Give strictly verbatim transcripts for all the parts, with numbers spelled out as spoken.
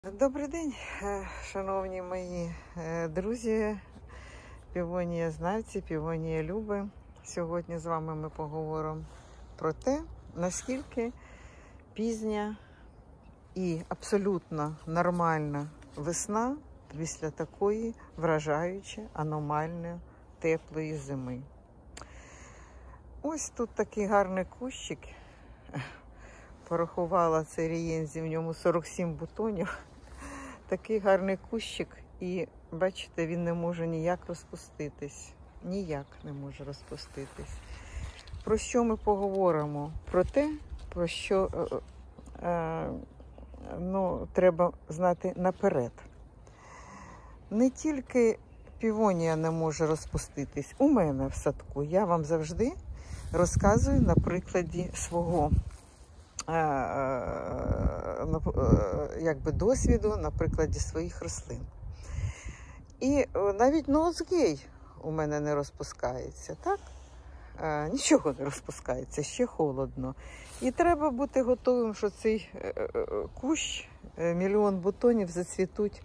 Добрий день, шановні мої друзі, півонія знавці, півонія люби. Сьогодні з вами ми поговоримо про те, наскільки пізня і абсолютно нормальна весна після такої вражаючої, аномальної, теплої зими. Ось тут такий гарний кущик. Порахувала цей рієнзі, в ньому сорок сім бутонів. Такий гарний кущик, і бачите, він не може ніяк розпуститись. Ніяк не може розпуститись. Про що ми поговоримо? Про те, про що е, е, ну, треба знати наперед. Не тільки півонія не може розпуститись. У мене в садку я вам завжди розказую на прикладі свого якби досвіду, на прикладі своїх рослин. І навіть ноцгей у мене не розпускається, так? Нічого не розпускається, ще холодно. І треба бути готовим, що цей кущ, мільйон бутонів зацвітуть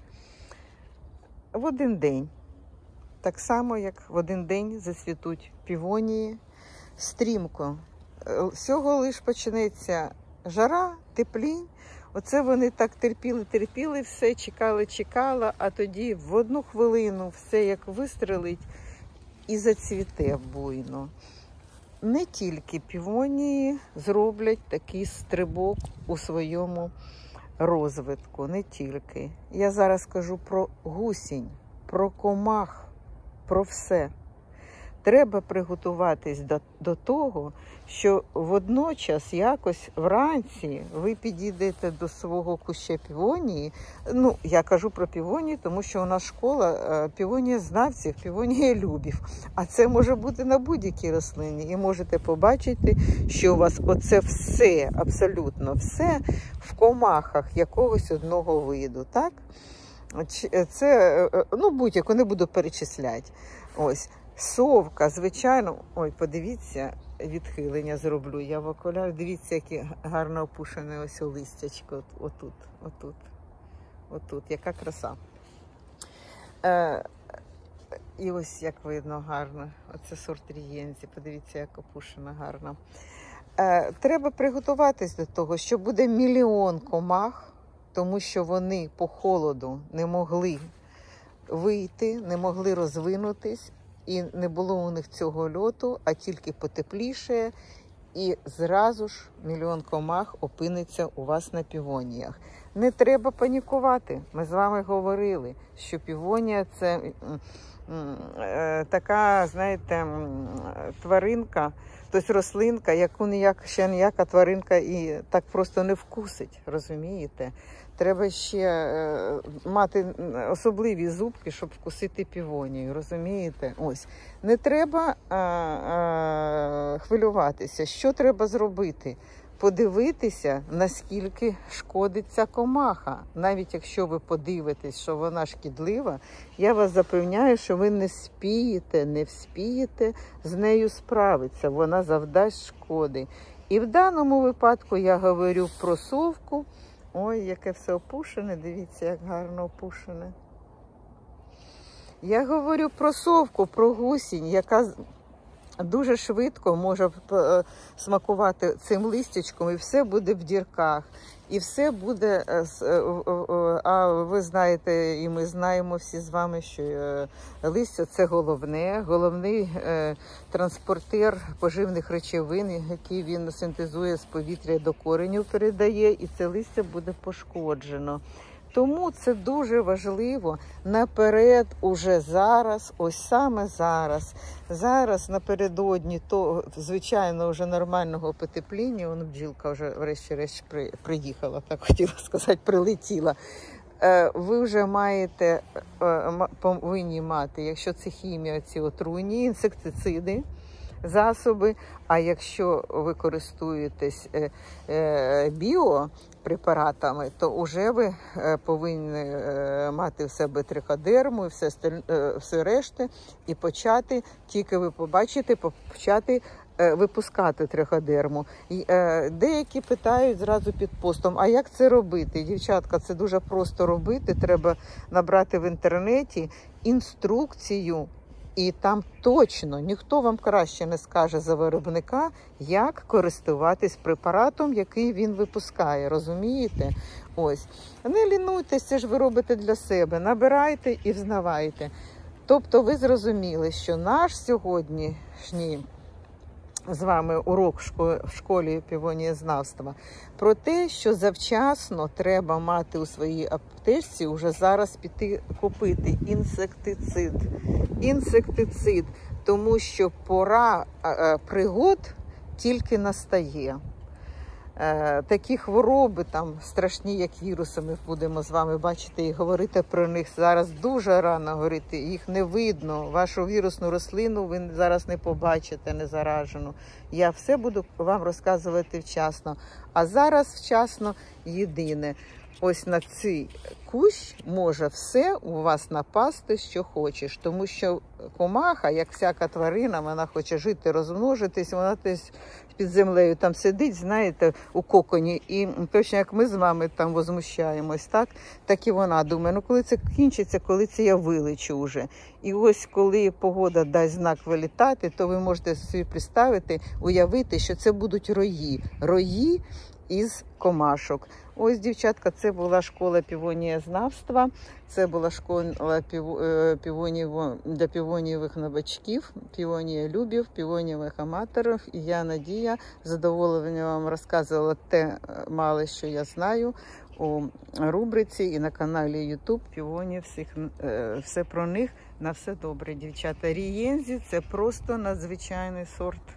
в один день. Так само, як в один день зацвітуть півонії стрімко. Всього лиш почнеться жара, теплінь. Оце вони так терпіли-терпіли все, чекали-чекали, а тоді в одну хвилину все як вистрелить і зацвіте буйно. Не тільки півонії зроблять такий стрибок у своєму розвитку, не тільки. Я зараз кажу про гусінь, про комах, про все. Треба приготуватись до, до того, що водночас якось вранці ви підійдете до свого куща півонії. Ну, я кажу про півонії, тому що у нас школа півонія знавців, півонія любів. А це може бути на будь-якій рослині. І можете побачити, що у вас оце все, абсолютно все в комахах якогось одного виду, так? Це, ну, будь-яку, не буду перечисляти. Ось. Совка, звичайно, ой, подивіться, відхилення зроблю я в окуляр. Дивіться, яке гарно опушене ось листячко, отут, отут, отут, яка краса. Е, і ось як видно гарно, оце сорт рієнзі, подивіться, як опушена гарно. Е, треба приготуватись до того, що буде мільйон комах, тому що вони по холоду не могли вийти, не могли розвинутись. І не було у них цього льоту, а тільки потепліше, і зразу ж мільйон комах опиниться у вас на півоніях. Не треба панікувати. Ми з вами говорили, що півонія – це така, знаєте, тваринка, тобто рослинка, яку ніяк, ще ніяка тваринка і так просто не вкусить, розумієте? Треба ще е, мати особливі зубки, щоб вкусити півонію, розумієте? Ось. Не треба е, е, хвилюватися. Що треба зробити? Подивитися, наскільки шкодить ця комаха. Навіть якщо ви подивитесь, що вона шкідлива, я вас запевняю, що ви не спієте, не вспієте з нею справитися. Вона завдасть шкоди. І в даному випадку я говорю про совку. Ой, яке все опушене, дивіться, як гарно опушене. Я говорю про совку, про гусінь, яка дуже швидко може смакувати цим листячком, і все буде в дірках. І все буде, а ви знаєте, і ми знаємо всі з вами, що листя – це головне, головний транспортер поживних речовин, який він синтезує з повітря до коренів, передає, і це листя буде пошкоджено. Тому це дуже важливо наперед, уже зараз, ось саме зараз. Зараз напередодні того, звичайно, вже нормального потепління, вон бджілка вже врешті-решт при, приїхала, так хотіла сказати, прилетіла. Ви вже маєте, повинні мати, якщо це хімія, ці отруйні інсектициди, засоби, а якщо ви користуєтесь біопрепаратами, то вже ви повинні мати в себе триходерму і все, все решта, і почати, тільки ви побачите, почати е, випускати триходерму. І, е, деякі питають зразу під постом, а як це робити? Дівчатка, це дуже просто робити. Треба набрати в інтернеті інструкцію, і там точно ніхто вам краще не скаже за виробника, як користуватись препаратом, який він випускає. Розумієте? Ось. Не лінуйтесь, це ж ви робите для себе. Набирайте і взнавайте. Тобто ви зрозуміли, що наш сьогоднішній з вами урок в школі півонієзнавства про те, що завчасно треба мати у своїй аптечці, уже зараз піти купити інсектицид. Інсектицид, тому що пора пригод тільки настає. Такі хвороби там страшні, як віруси, ми будемо з вами бачити і говорити про них. Зараз дуже рано говорити, їх не видно. Вашу вірусну рослину ви зараз не побачите, не заражену. Я все буду вам розказувати вчасно. А зараз вчасно єдине. Ось на цей кущ може все у вас напасти, що хочеш. Тому що комаха, як всяка тварина, вона хоче жити, розмножитись, вона десь під землею там сидить, знаєте, у коконі. І точно як ми з вами там возмущаємось, так, так і вона думає, ну коли це кінчиться, коли це я вилечу вже. І ось коли погода дасть знак вилітати, то ви можете собі представити, уявити, що це будуть рої. Рої із комашок. Ось, дівчатка, це була школа півонієзнавства, це була школа півонів, для півонієвих новачків, півонієлюбів, півонієвих аматорів. І я, Надія, з задоволенням вам розказувала те мале, що я знаю у рубриці і на каналі YouTube Півонії, всіх, все про них. На все добре, дівчата. Рієнзі – це просто надзвичайний сорт.